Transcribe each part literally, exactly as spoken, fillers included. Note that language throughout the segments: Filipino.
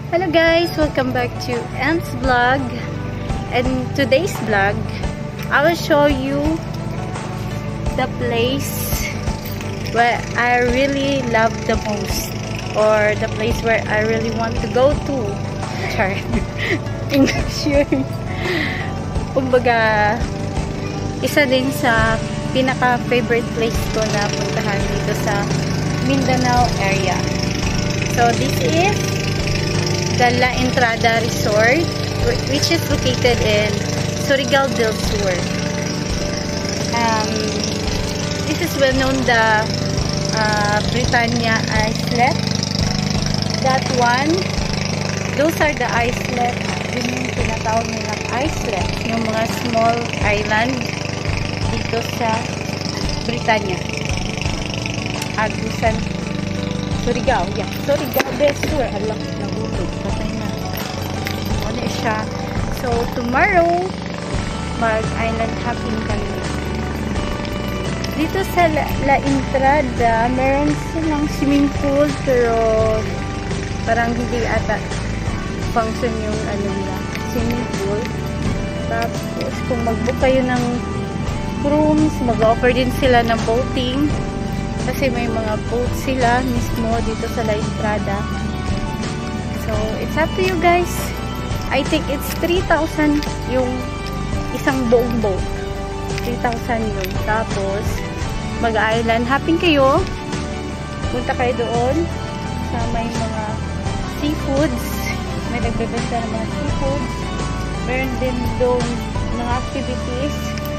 Hello guys, welcome back to Em's vlog. And today's vlog, I will show you the place where I really love the most, or the place where I really want to go to. Char. English yun. Kumbaga, isa din sa pinaka-favorite place ko na puntahan dito sa Mindanao area. So this is the La Entrada Resort, which is located in Surigao del Sur. Um, this is well known the uh, Britannia Islet. That one, those are the islet. Yun yung tinatawag nilang islet, yung mga small island dito sa Britannia. Agusan, Surigao. Yeah, Surigao del Sur. Alam, nagulog. Patay na. Ano siya. So, tomorrow, mag-island hopping kami. Dito sa La, La Entrada, meron silang swimming pool, pero parang hindi ata function yung ano nila, swimming pool. Tapos, kung mag-book kayo ng rooms, mag-offer din sila ng boating. Kasi may mga boat sila mismo dito sa La Entrada. So, it's up to you guys. I think it's three thousand yung isang buong boat. three thousand yun. Tapos, mag-island hopping kayo. Punta kayo doon sa may mga seafoods. May nagbebenta ng mga seafoods. Meron din doon mga activities.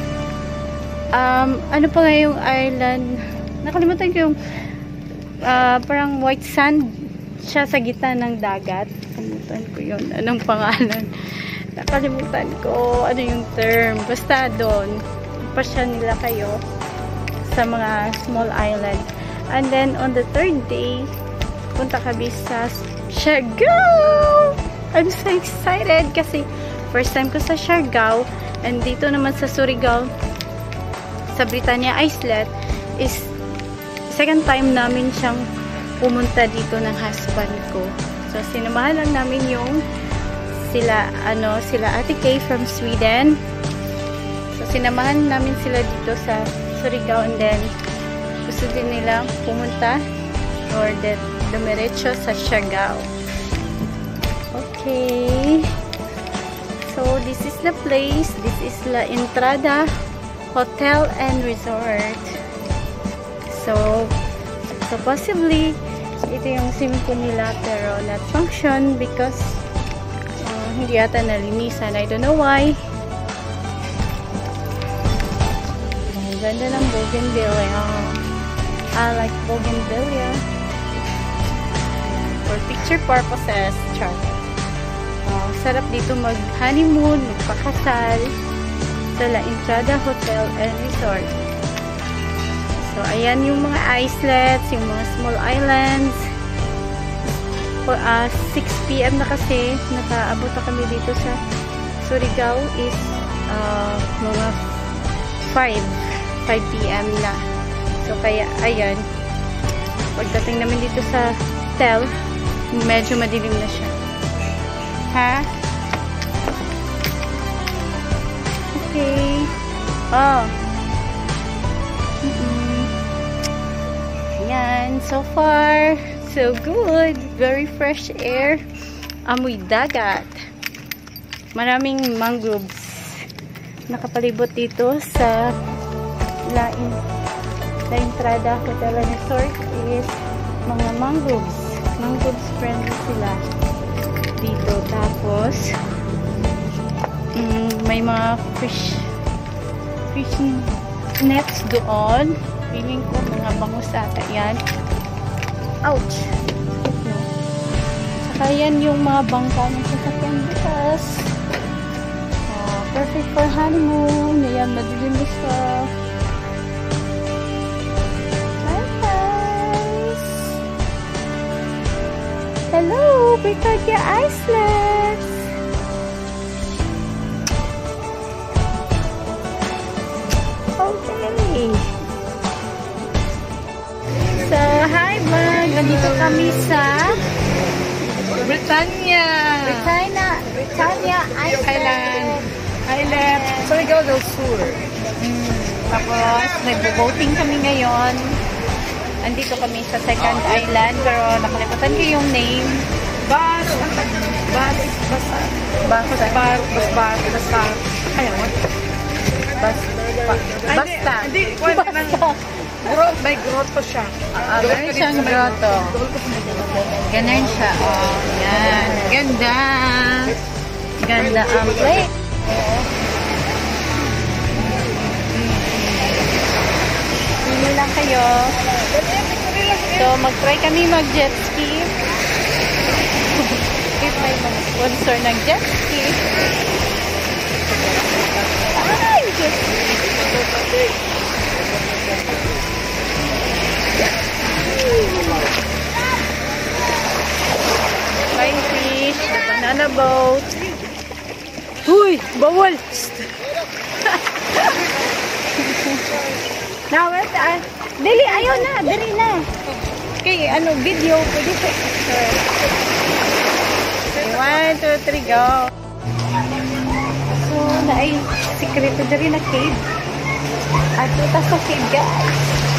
Um, ano pa nga yung island? Nakalimutan ko yung uh, parang white sand siya sa gitna ng dagat. Nakalimutan ko yun. Anong pangalan? Nakalimutan ko ano yung term. Basta doon, pasya nila kayo sa mga small island. And then, on the third day, punta kami sa Siargao! I'm so excited kasi first time ko sa Siargao, and dito naman sa Surigao, sa Britannia Islet, is second time namin siyang pumunta dito ng husband ko. So, sinamahan lang namin yung sila, ano, sila Ate Kay from Sweden. So, sinamahan namin sila dito sa Surigao, and then gusto din nila pumunta or then dumiretso sa Siargao. Okay. So, this is the place. This is La Entrada Hotel and Resort. So, so possibly, ito yung swimming pool nila, pero not function because uh, hindi yata nalinisan. I don't know why. Ang ganda ng bougainvillea. I like bougainvillea. For picture purposes. Char. Uh, sarap dito mag-honeymoon, magpakasal sa La Entrada Hotel and Resort. So, ayan yung mga islets, yung mga small islands. For uh, six p m na kasi, nakaabot na kami dito sa Surigao is uh, mga five p m na. So, kaya, ayan. Pagdating namin dito sa hotel, medyo madilim na siya. Ha? Okay. Oh. Mm-mm. Ayan. So far, so good. Very fresh air. Amoy dagat. Maraming mangroves. Nakapalibot dito sa La, La Entrada Hotel and Resort is mga mangroves. Mangroves friendly sila dito. Tapos, mm, may mga fish fishing nets doon. Feeling ko mga bangus ata yan. Ouch! Saka yan yung mga bangka ng sasakyan bukas. Uh, perfect for honeymoon. Ayan, madilim na siya. Hi guys! Hello! Britannia Islets! Okay! So, hi vlog! Nandito kami sa Britannia. Britannia, Britannia Island. Island. Island. Surigao del Sur. Mm. Tapos, nagbo-boating kami ngayon. Andito kami sa second island, pero nakalimutan ko yung name. Bas. Bas. Bas. Bas. Bas. Bas. Bas. Basta. Ayaw. Bas, ba, basta. Hindi. Basta. Grot. May grotto siya. Ah, meron siyang grotto. Ganun siya. Oh, yan. Ganda. Ganda ang place. Pili lang kayo. So, mag-try kami mag-jet ski. If may mag-sponsor ng jet ski. Ay, jet ski. Flying fish, the banana boat. Uy, bawal! Now, wait, ah, dili, ayaw na, dali na. Okay, ano, video, pwede sa picture. Okay, one, two, three, go. So, na ay, sikreto dali na cave. At ito sa cave, guys.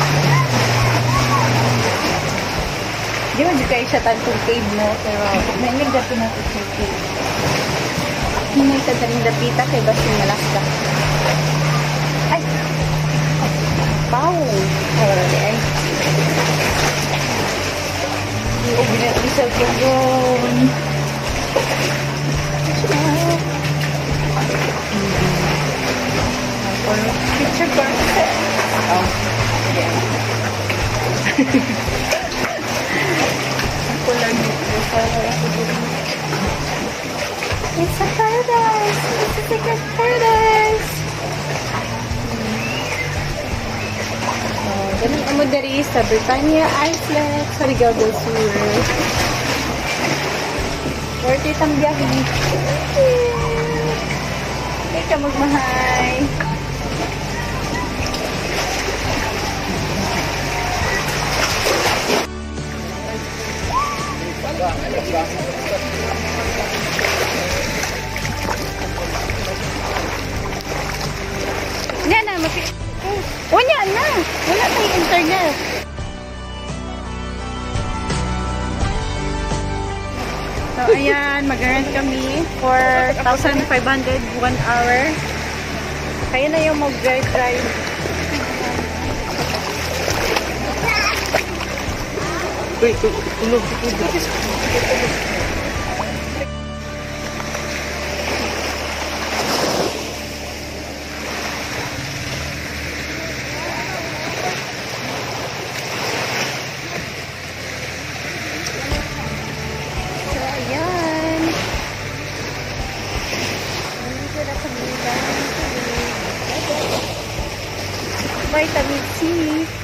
Di ba, di kayo siya tantong cave, no? Pero, may nagdapo natin sa cave. Hindi ka daling dapita kay Basing Alaska. Ay! Pau! Ay, ay. Hindi, binalisal ko yun. Picture perfect. Oh, yeah. Ako lang dito. It's a paradise! It's a secret paradise! Oh, ganun ang modari sa Britannia Island, Surigao del Sur. Worth it ang biyahe. Hindi ka magmahay. Yan na, mapik... Wala na! Wala tayong internet. So, ayan, mag-rent kami for one thousand five hundred one hour. Kaya na yung mag-drive-drive. Wait, tulog. Tulog. Vitamin C.